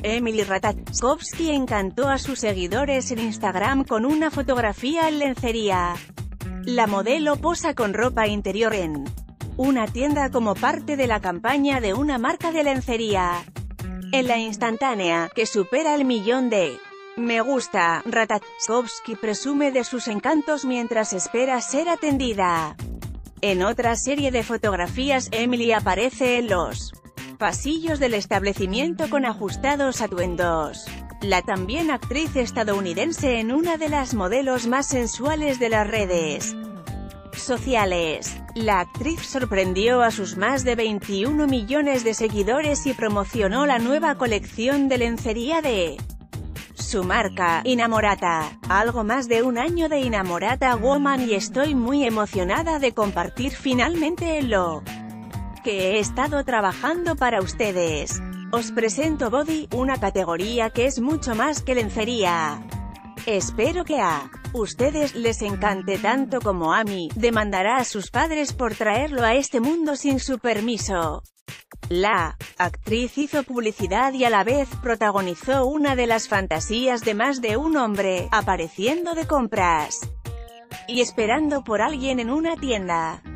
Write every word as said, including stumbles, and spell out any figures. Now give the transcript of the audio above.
Emily Ratajkowski encantó a sus seguidores en Instagram con una fotografía en lencería. La modelo posa con ropa interior en una tienda como parte de la campaña de una marca de lencería. En la instantánea, que supera el millón de me gusta, Ratajkowski presume de sus encantos mientras espera ser atendida. En otra serie de fotografías, Emily aparece en los pasillos del establecimiento con ajustados atuendos. La también actriz estadounidense en una de las modelos más sensuales de las redes sociales. La actriz sorprendió a sus más de veintiún millones de seguidores y promocionó la nueva colección de lencería de su marca, Inamorata. Algo más de un año de Inamorata Woman y estoy muy emocionada de compartir finalmente lo que he estado trabajando para ustedes. Os presento Body, una categoría que es mucho más que lencería. Espero que a ustedes les encante tanto como a mí. Demandará a sus padres por traerlo a este mundo sin su permiso. La actriz hizo publicidad y a la vez protagonizó una de las fantasías de más de un hombre, apareciendo de compras y esperando por alguien en una tienda.